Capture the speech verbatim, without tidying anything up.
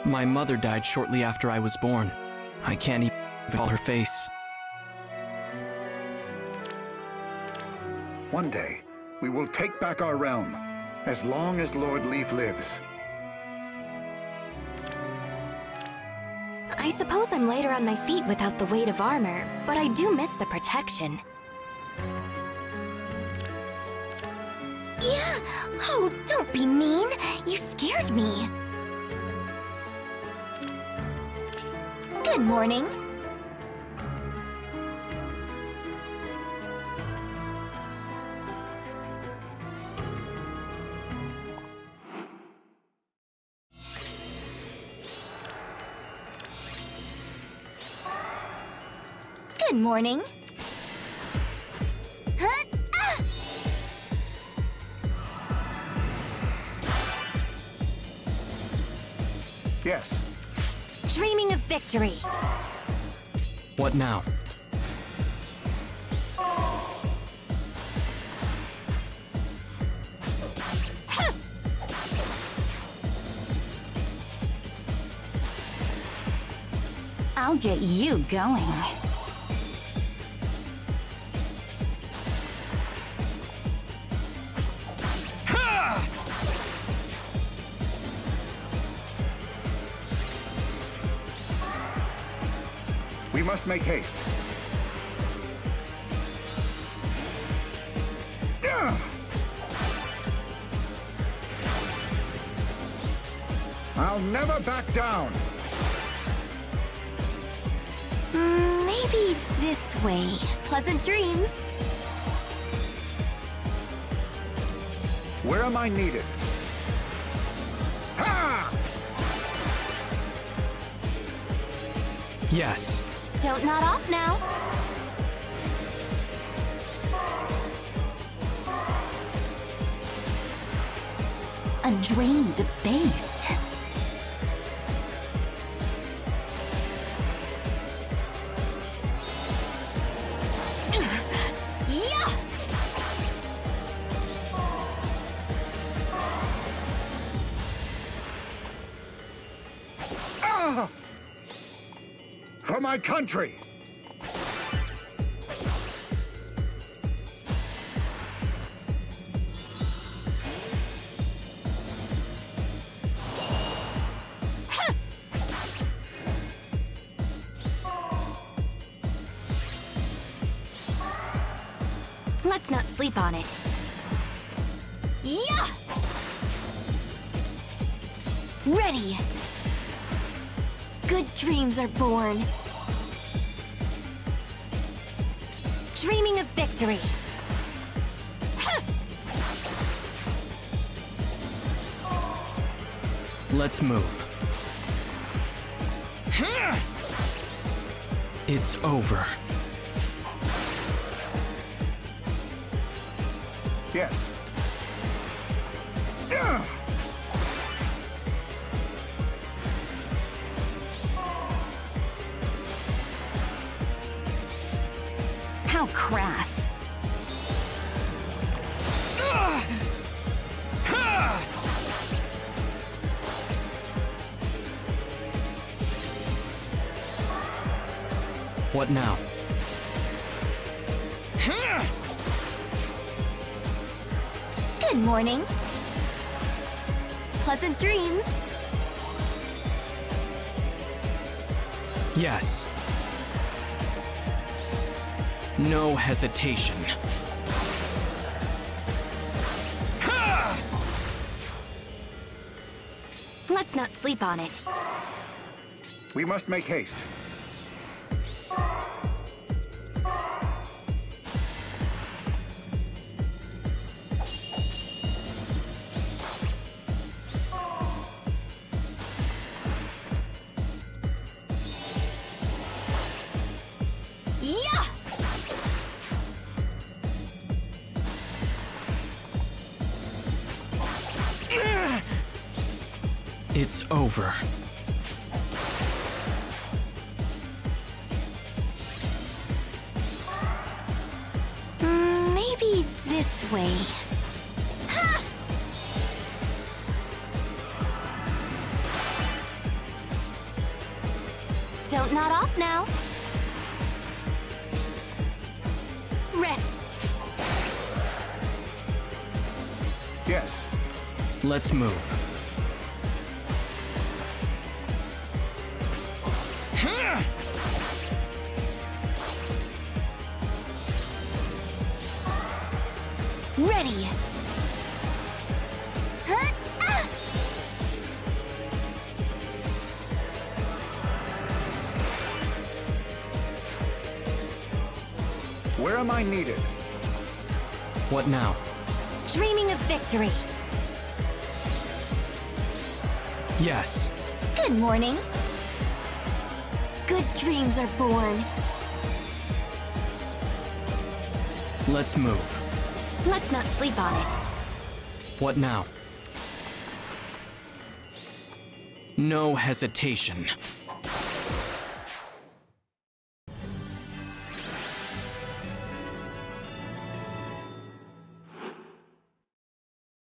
My mother died shortly after I was born. I can't even recall her face. One day, we will take back our realm, as long as Lord Leaf lives. I suppose I'm lighter on my feet without the weight of armor, but I do miss the protection. Yeah! Oh, don't be mean! You scared me! Good morning. Good morning. Huh? Ah! Yes. Dreaming of victory. What now? I'll get you going. We must make haste. Yeah! I'll never back down. Mm, maybe this way. Pleasant dreams. Where am I needed? Ha! Yes. Don't nod off now. A dream debased. Yeah! Ah! For my country! Let's not sleep on it. Yeah! Ready! Good dreams are born. Dreaming of victory. Let's move. It's over. Yes. Yeah! How crass. What now? Good morning. Pleasant dreams. Yes. No hesitation. Let's not sleep on it. We must make haste. Yeah! It's over. Mm, maybe this way. Ha! Don't nod off now. Rest. Yes. Let's move. Ready. Huh? Ah! Where am I needed? What now? Dreaming of victory. Yes. Good morning. Good dreams are born. Let's move. Let's not sleep on it. What now? No hesitation.